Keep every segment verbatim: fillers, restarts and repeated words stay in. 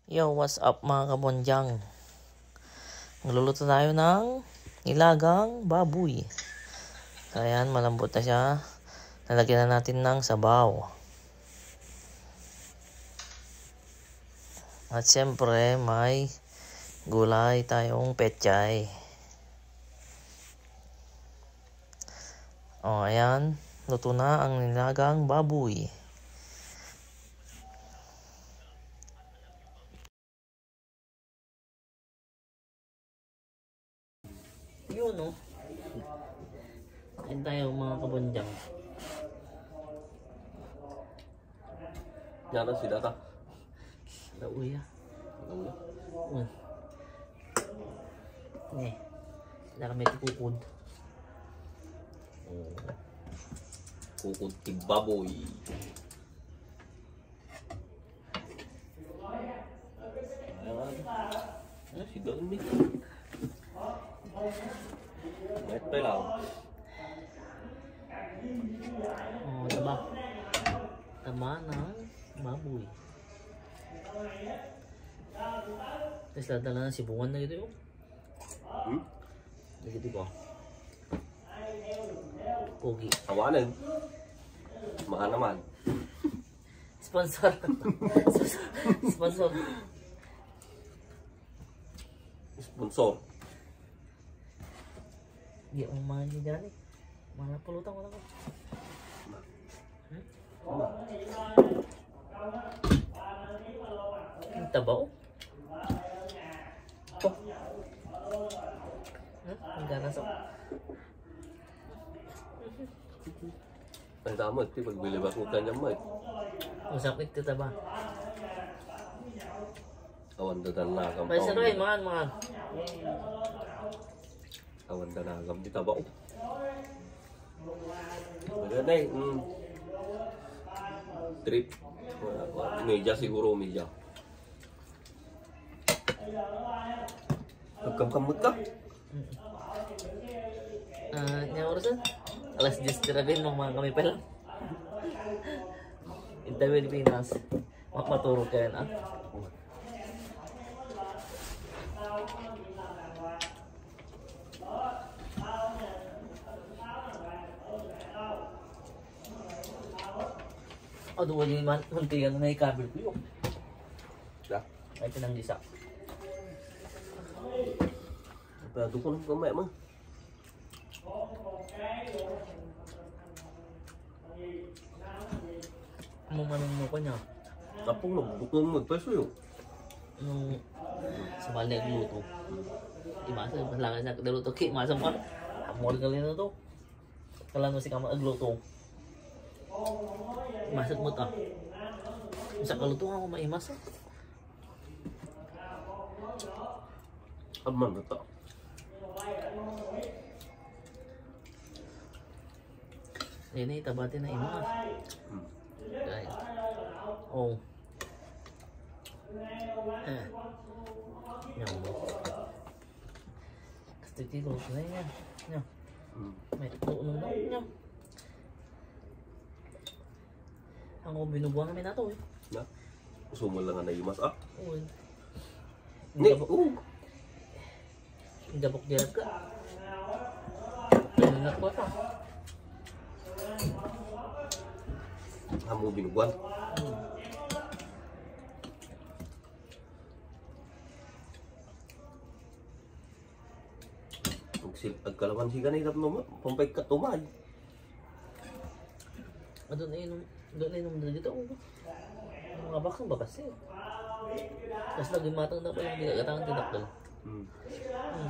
Yo, what's up mga kabonjang? Magluluto tayo ng nilagang baboy. So, ayan, malambot na siya. Lalagyan na natin ng sabaw. At syempre, may gulay tayong pechay. O, ayan. Luto na ang nilagang baboy. Yun, no? Kain tayo mga kabonjang. Nyata si Data. Lauya. Uy. Nih. Sila kami tukukod. Oh. Kukod ti baboy. Ayan. Si Dolby. Ito lang. Oh, taba. Taba ng baboy. Tapos dadala ng sibungan na gito yun. Hmm? Nagito ko. Pogi. Tawanan. Mahal naman. Sponsor. Sponsor. Sponsor. Di ako mahal niya dyan eh. Mahal pulutan ko lang ko. Hmm? Ang tabaw. Ito. Hmm? Ang ganas ako. Ang tama, ito pagbilibas mo kanyang mo eh. Usap ito taba. Awan dadal na kang Pwede sa rin, mga mga. Awan dadal na kang bitabaw. Maganda eh. Mm. Trip. Media siguro, media. Nagkamkamot ka? Ah, nya urusan? Alas diyes tirabin mo mga kami pa lang. Interview di Pinas. Mak maturo ka yan ah. Aduh, wala naman. Hunti yan na i-cover ko yun. Ya. Ay, pinanggisa. Pero ko lang kamay mo. Ano manong ko niya? Tapos nagbukong mo magpeso yun. Nung sa balik luto. Imasa, malangan na daluto. Kaya masa mo, amor ka rin na to. Kala mo si kama agluto. Masat mo ta. Sa kaluto ako maimas eh. Aman na to. Ini tabati na imas. Hmm. Guys. Oh. Eh. Nyambo. Kasi tilo na yan. Nya. Hmm. May tulo na nya. Ang binubuhan namin nato eh. Na? Gusto mo lang na imas ah? Oo. Ni, oo. Gabok dirat ka. Ano na ko ta? Amo binubuan. Hmm. Agkalaman si kanilap naman, pampay katumay. Doon na inom, doon na inom na dito. Mga bakang bakas eh. Tapos lagi matang na pa yung dinagatangan tinakdal. Hmm. Hmm.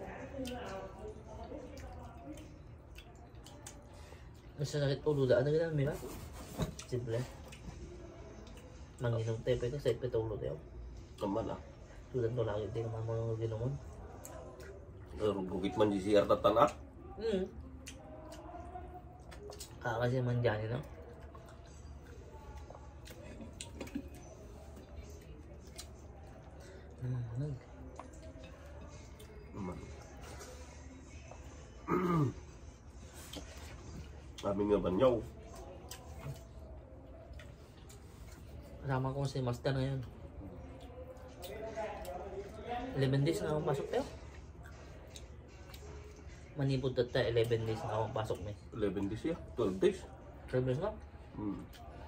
Mas nakit ulo daan na ganun, mira. Simple. Manginom tayo pa ito sa ipitulo tayo. Naman ah. Sudan to lagi, hindi naman mo nung ginomon. Rugit man di siya tatan ah. Hmm. Ah, kasi man dyan, no? Naman manag. Naman. Kami nga banyaw. Kasama ko si Master ngayon. eleven days na akong pasok tayo. Manipod na tayo, eleven days na akong pasok may. eleven days ya, twelve days. twelve days na? Hmm.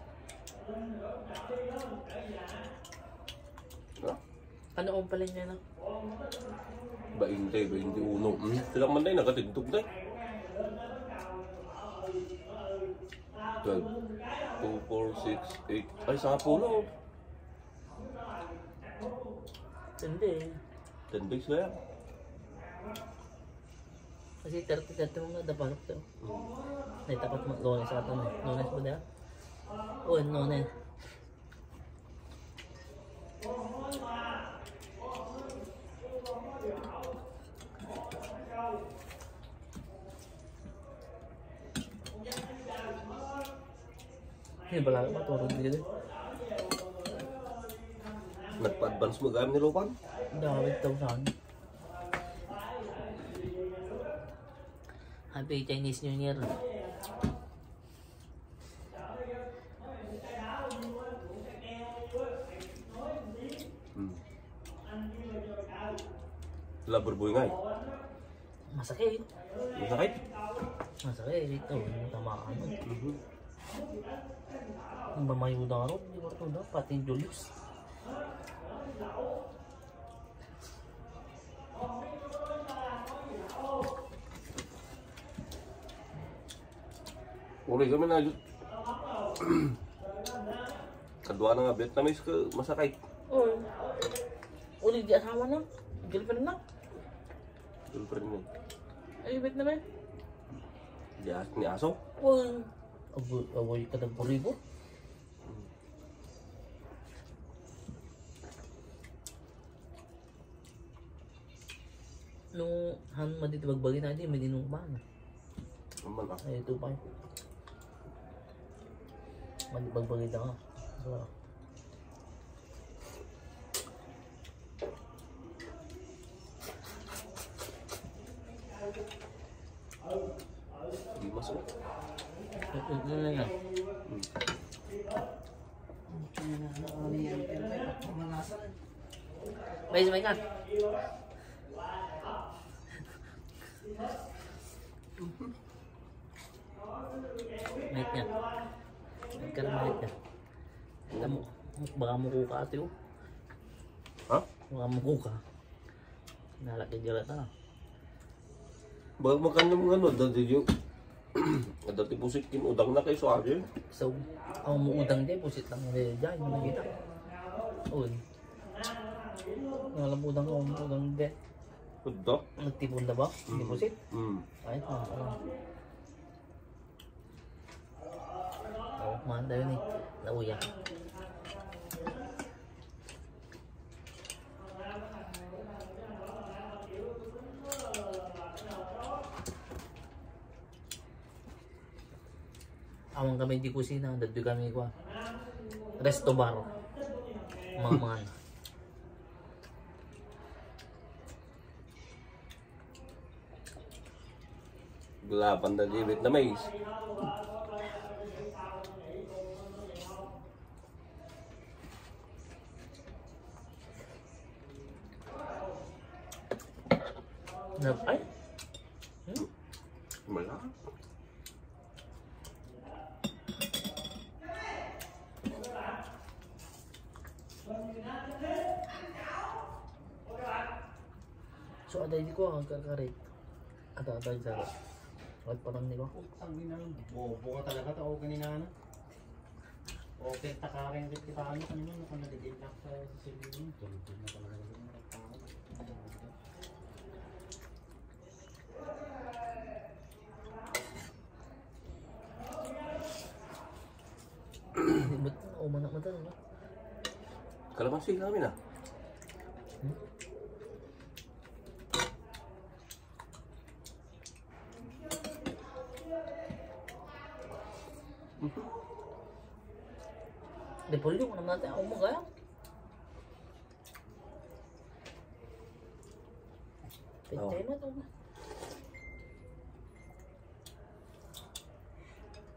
Ah, Ano akong palin niya na? twenty, twenty-one. Hmm. Silang man tayo, nakatigtog tayo. twelve, two, four, six, eight. Ay, sa pulo. Hindi. ten days na yan. Kasi thirty, thirty mo nga napasok tayo. Hmm. Ay, tapat mo, lunes sa atin. Lunes ba na? Oo, lunes. Ini bala ba turun dito? Nagpa-advance mo gamit ni Lopan? Dawit daw saan. Happy Chinese New Year. Hmm. Labor boy nga eh. Masakit. Masakit? Masakit ito. Ano tamaan mo? Mhm. Ang mamayo na ron. Di ba ito na? Pati yung Julius. Uli kami na kadua na nga Vietnamese ka masakit. Oo. Uli di asawa na. Girlfriend na. Girlfriend niya. Ay, bet na ba? Di as- ni aso. Oo. Aboy, aboy ka ng puribo. Nung han madito bagbagi na di, may dinungman. Naman ah. Ay, ito pa yun. Magbagbagi na nga. Wala. Di masuk. Ito na yan. May may ka. Mahit niya. Mahit ka na mahit niya. Kita mo, baka muko ka ate oh. Ha? Baka muko ka. Nalaki dyan na. Bago makan yung ano, dati yung dati pusit kin udang na kay so aja. So, ang muudang din, pusit lang nila dyan, yung nakita. Uy. Nalabudang ko, muudang din. Udang? Nagtipon na ba? Hindi pusit? Hmm. Ay, ito. Oh, manda yun eh. Nauya. Awang kami di kusina, dadyo kami ko. Resto bar. Mga mga. Gulapan na di Vietnamese. Nap ay. Hmm? Malak. So ada di ko ang kakarit. Ada ada dyan. At parang niko. Ang ina, bobo ka talaga to. O kanina ano? Okay, takarin rin kita ano kanina no, kung nag-iilak sa sisiling. Tulog na talaga yung tao. Hindi mo o manak mata no. Kalamansi namin ah. Hmm? Depolyo mo naman natin ako mo kaya. Pintay mo ito.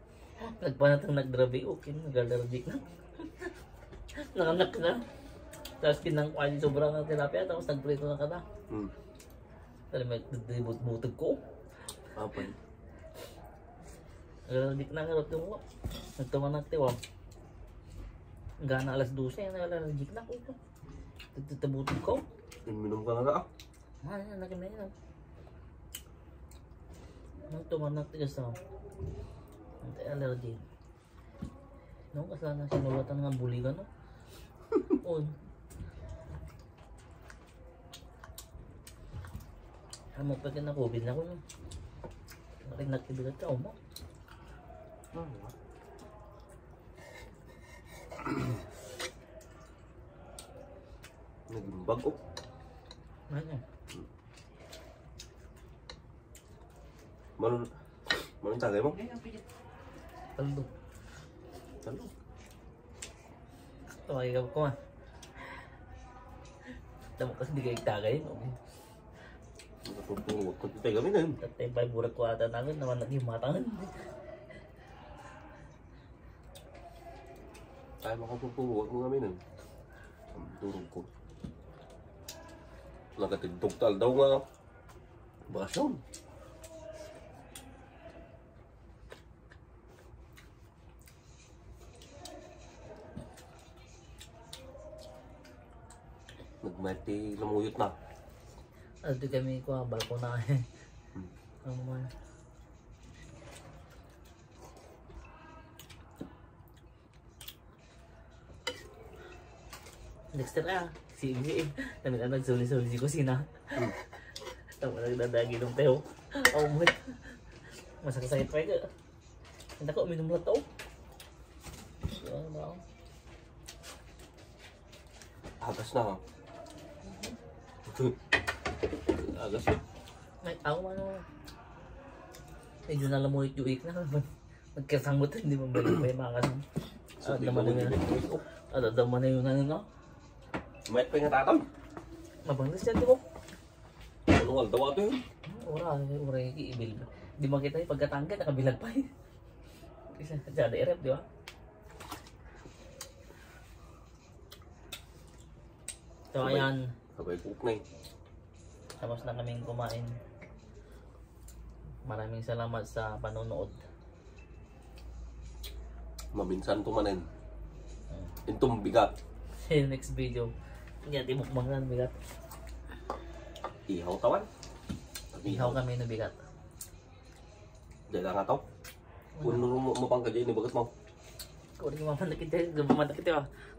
Nagpanatang nag-grabe, okay, nag-allergic na. Nanganak na. Tapos pinangkuhan yung sobrang ng tilapia, tapos nagprito na ka na. Hmm. Pero may butog ko. Apa yun? Nagaladik na nga yung ko. Nagtumanak tiwa. Gana alas dose, nagaladik na ko. Tagtatabutog ko. Minum ka na na ah. Ah, yan, lagi na yun. Nagtumanak tiga sa allergy. No, kasalanan sinulatan nga buligan, no? Oo. Ano pa ka na COVID na ko, no? Maring nagtibigat ka, mo. Naging bago. Ano? Manon, manon tagay mo? Taldo. Talo. Tumagay ka ko, ah. Tama kasi di kayo tagay, no? Natutulog ko tayo kami na yun. Tatay pa burak ko ata namin, naman naging matangan. Tayo makatutulog ko kami na yun. Ang durog ko. Nakatigtugtal daw nga. Bakasyon. Nagmati lamuyot na. Ano di kami ko, balko na eh. Ano man. Dexter ah, si Ivy eh. Namin ang nagsuli-suli si Kusina. Tama nagdadagi ng teo. Oh my. Masakasakit pa yun. Hindi ko uminom lang to. Ano ba ako? Agas na ha. Agas yun. May ako ano. Medyo nalamulit yung ik na. Magkasangot hindi mo balik pa yung mga kasama. Ah, daman na yun. Ah, daman na yun ano no? Mayat pa yung tatang. Mabanggas yan di ko. Ano nga daw ato yun? Ura, ura yung iibil. Di makita yung pagkatangga, nakabilag pa yun. Kasi dyan i-rep, di ba? So ayan, Sabay cook na eh. tapos na kaming kumain. Maraming salamat sa panonood. Maminsan tumanin. Intong bigat. See you next video. Hindi natin mukbangan bigat. Ihaw tawan. Ihaw kami na bigat. Dahil nga tao. Kung mo mo pang kadya, bagat mo. Kung hindi mamanakit tayo, mamanakit tayo.